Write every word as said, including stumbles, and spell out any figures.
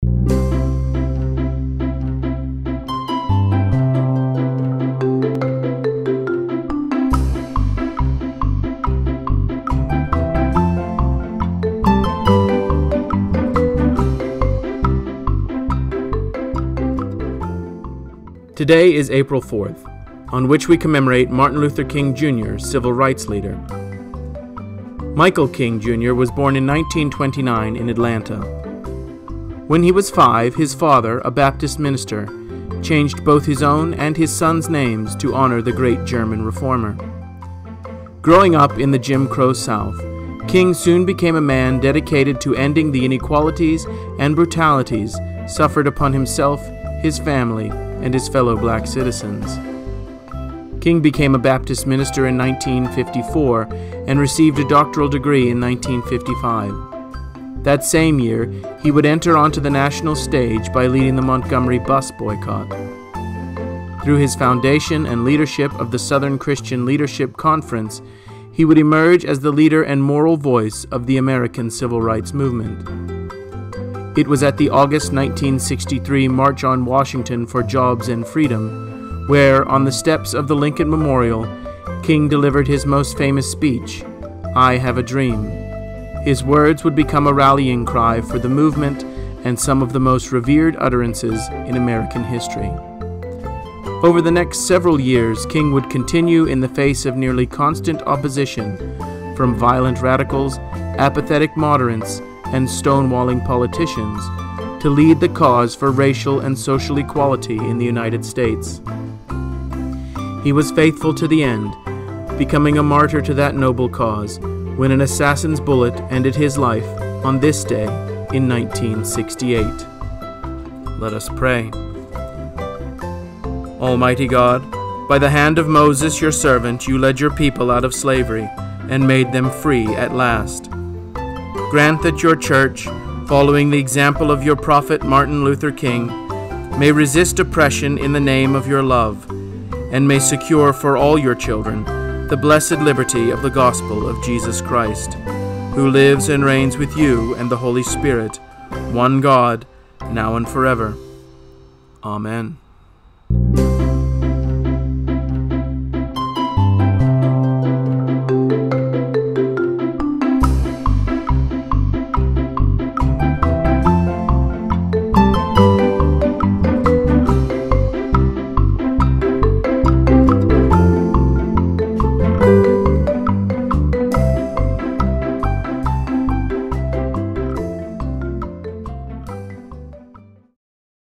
Today is April fourth, on which we commemorate Martin Luther King Junior, civil rights leader. Michael King Junior was born in nineteen twenty-nine in Atlanta. When he was five, his father, a Baptist minister, changed both his own and his son's names to honor the great German reformer. Growing up in the Jim Crow South, King soon became a man dedicated to ending the inequalities and brutalities suffered upon himself, his family, and his fellow black citizens. King became a Baptist minister in nineteen fifty-four and received a doctoral degree in nineteen fifty-five. That same year, he would enter onto the national stage by leading the Montgomery bus boycott. Through his foundation and leadership of the Southern Christian Leadership Conference, he would emerge as the leader and moral voice of the American civil rights movement. It was at the August nineteen sixty-three March on Washington for Jobs and Freedom, where, on the steps of the Lincoln Memorial, King delivered his most famous speech, "I Have a Dream." His words would become a rallying cry for the movement and some of the most revered utterances in American history. Over the next several years, King would continue in the face of nearly constant opposition from violent radicals, apathetic moderates, and stonewalling politicians to lead the cause for racial and social equality in the United States. He was faithful to the end, becoming a martyr to that noble cause when an assassin's bullet ended his life on this day in nineteen sixty-eight. Let us pray. Almighty God, by the hand of Moses your servant you led your people out of slavery and made them free at last. Grant that your church, following the example of your prophet Martin Luther King, may resist oppression in the name of your love, and may secure for all your children the blessed liberty of the gospel of Jesus Christ, who lives and reigns with you and the Holy Spirit, one God, now and forever. Amen.